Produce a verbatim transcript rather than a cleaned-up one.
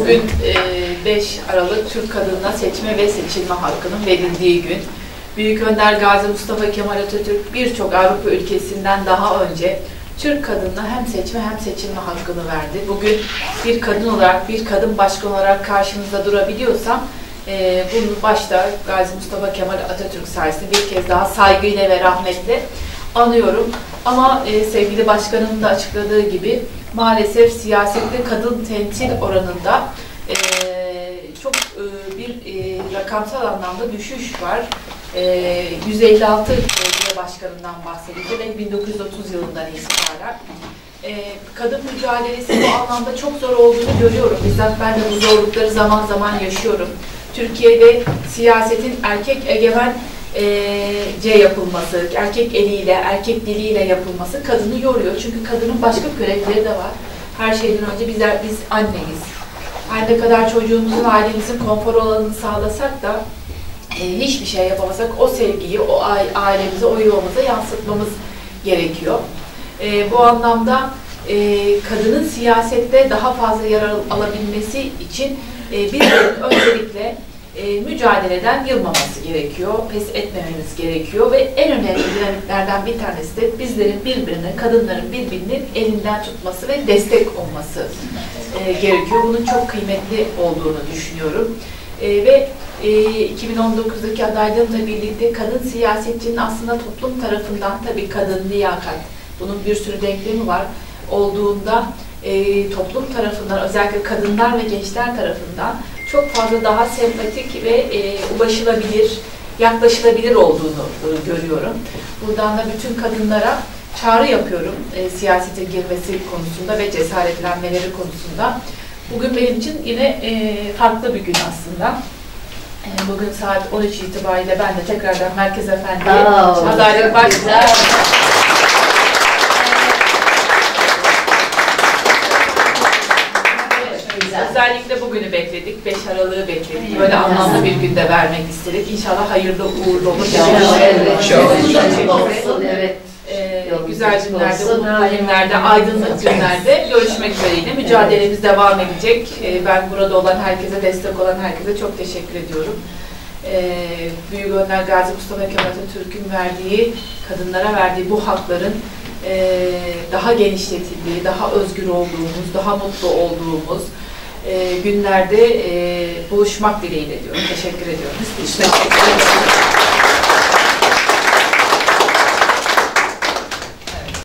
Bugün beş Aralık Türk kadınına seçme ve seçilme hakkının verildiği gün. Büyük Önder Gazi Mustafa Kemal Atatürk birçok Avrupa ülkesinden daha önce Türk kadınına hem seçme hem seçilme hakkını verdi. Bugün bir kadın olarak, bir kadın başkan olarak karşınızda durabiliyorsam e, bunu başta Gazi Mustafa Kemal Atatürk sayesinde bir kez daha saygıyla ve rahmetle anıyorum. Ama e, sevgili başkanımın da açıkladığı gibi maalesef siyasette kadın temsil oranında e, çok e, bir e, rakamsal anlamda düşüş var. E, yüz elli altı belediye başkanından bahsedildi ve bin dokuz yüz otuz yılından itibaren. E, kadın mücadelesi bu anlamda çok zor olduğunu görüyorum. Bizzat ben de bu zorlukları zaman zaman yaşıyorum. Türkiye'de siyasetin erkek egemen C yapılması, erkek eliyle, erkek diliyle yapılması kadını yoruyor. Çünkü kadının başka görevleri de var. Her şeyden önce bizler, biz anneyiz. Her ne kadar çocuğumuzun, ailemizin konfor alanını sağlasak da e, hiçbir şey yapamasak o sevgiyi, o ailemize, o yuvamıza yansıtmamız gerekiyor. E, bu anlamda e, kadının siyasette daha fazla yer alabilmesi için e, bizlerin öncelikle E, mücadeleden yılmaması gerekiyor, pes etmememiz gerekiyor ve en önemli dinamiklerden bir tanesi de bizlerin birbirine, kadınların birbirinin elinden tutması ve destek olması e, gerekiyor. Bunun çok kıymetli olduğunu düşünüyorum. E, ve e, iki bin on dokuzdaki adaylığımla birlikte kadın siyasetçinin aslında toplum tarafından, tabii kadın, liyakat, bunun bir sürü denklemi var, olduğunda e, toplum tarafından, özellikle kadınlar ve gençler tarafından çok fazla daha sempatik ve e, ulaşılabilir, yaklaşılabilir olduğunu e, görüyorum. Buradan da bütün kadınlara çağrı yapıyorum e, siyasete girmesi konusunda ve cesaretlenmeleri konusunda. Bugün benim için yine e, farklı bir gün aslında. E, bugün saat on üç itibariyle ben de tekrardan Merkez Efendi'ye adaylık başlayacağım. Özellikle bugünü bekledik, beş Aralık'ı bekledik. Böyle anlamlı bir günde vermek istedik. İnşallah hayırlı uğurlu olur. Evet. Ee, güzel günlerde, umutlu günlerde, aydınlık günlerde görüşmek üzereyle. Mücadelemiz devam edecek. Ee, ben burada olan herkese, destek olan herkese çok teşekkür ediyorum. Ee, Büyük Önder Gazi Mustafa Kemal Atatürk'ün verdiği, kadınlara verdiği bu hakların e, daha genişletildiği, daha özgür olduğumuz, daha mutlu olduğumuz E, günlerde e, buluşmak dileğiyle diyorum. Teşekkür ediyoruz. Teşekkür ederim.